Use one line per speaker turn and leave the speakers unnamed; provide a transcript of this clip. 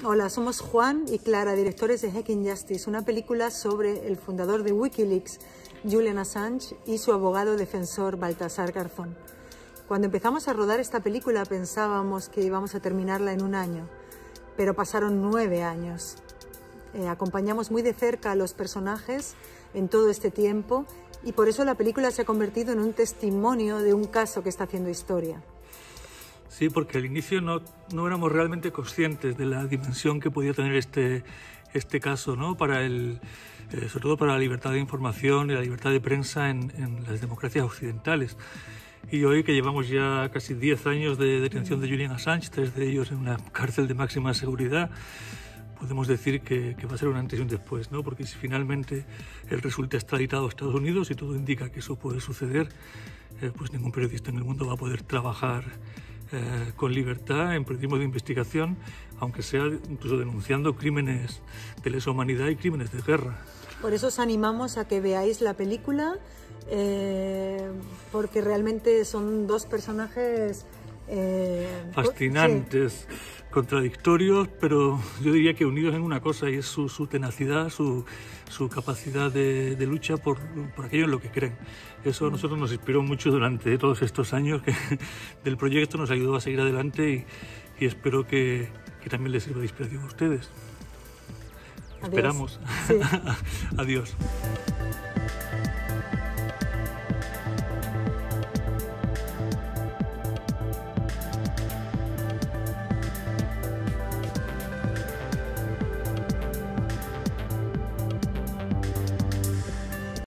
Hola, somos Juan y Clara, directores de Hacking Justice, una película sobre el fundador de Wikileaks, Julian Assange, y su abogado defensor, Baltasar Garzón. Cuando empezamos a rodar esta película pensábamos que íbamos a terminarla en un año, pero pasaron 9 años. Acompañamos muy de cerca a los personajes en todo este tiempo y por eso la película se ha convertido en un testimonio de un caso que está haciendo historia.
Sí, porque al inicio no éramos realmente conscientes de la dimensión que podía tener este caso, ¿no? Sobre todo para la libertad de información y la libertad de prensa en las democracias occidentales. Y hoy, que llevamos ya casi 10 años de detención de Julian Assange, 3 de ellos en una cárcel de máxima seguridad, podemos decir que va a ser un antes y un después, ¿no? Porque si finalmente él resulta extraditado a Estados Unidos, y todo indica que eso puede suceder, pues ningún periodista en el mundo va a poder trabajar con libertad en periodismo de investigación, aunque sea incluso denunciando crímenes de lesa humanidad y crímenes de guerra.
Por eso os animamos a que veáis la película, porque realmente son dos personajes
fascinantes, sí, contradictorios, pero yo diría que unidos en una cosa, y es su tenacidad, su capacidad de lucha por aquello en lo que creen. Eso a nosotros nos inspiró mucho durante todos estos años del proyecto, nos ayudó a seguir adelante y espero que también les sirva de inspiración a ustedes.
Adiós.
Esperamos.
Sí.
Adiós.